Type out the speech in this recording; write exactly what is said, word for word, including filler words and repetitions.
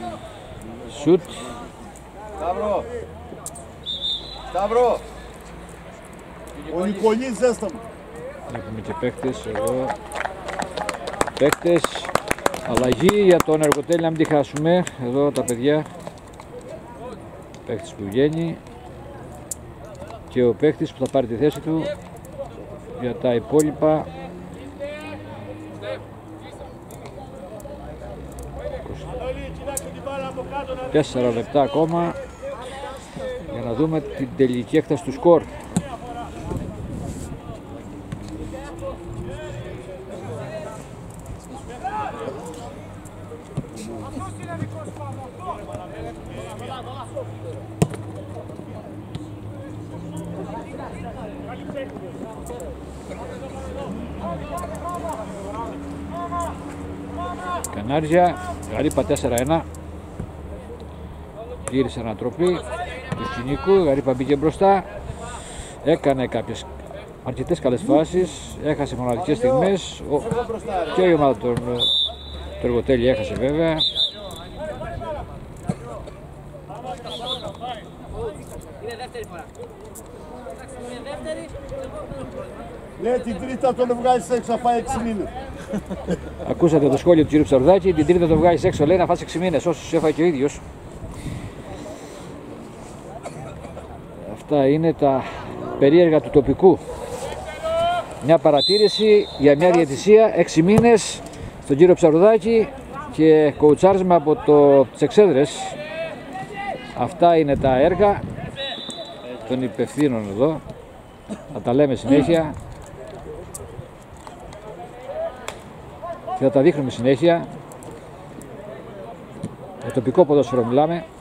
Σουτ. Σταύρο. Σταύρο. Ο Νικολής Ζέσταμο. Έχουμε και παίκτες εδώ. Παίκτες. Αλλαγή για τον Εργοτέλη, να μην τη χάσουμε. Εδώ τα παιδιά. Παίκτης που βγαίνει. Και ο παίκτης που θα πάρει τη θέση του για τα υπόλοιπα. Τέσσερα λεπτά ακόμα για να δούμε την τελική έκταση του σκορ. Κανάρια, Γαρύπα τέσσερα ένα. Γύρισε ανατροπή του Σκηνικού, Γαρύπα μπήκε μπροστά. Έκανε κάποιες αρκετές καλές φάσεις, έχασε μοναδικές στιγμές. Ο... Και η ομάδα του Εργοτέλη έχασε βέβαια. Ναι, την τρίτα τον βγάζεις έξω, θα φάει έξι μήνες. Ακούσατε το σχόλιο του κ. Ψαρουδάκη, την τρίτα τον βγάζεις έξω, λέει να φας έξι μήνες, όσους έφαγε και ο ίδιος. Αυτά είναι τα περίεργα του τοπικού. Μια παρατήρηση για μια διαιτησία, έξι μήνες στον κύριο Ψαρουδάκη και κοουτσάρισμα από το, τις εξέδρες. Αυτά είναι τα έργα των υπευθύνων εδώ. Θα τα λέμε συνέχεια και θα τα δείχνουμε συνέχεια. Το τοπικό ποδόσφαιρο μιλάμε.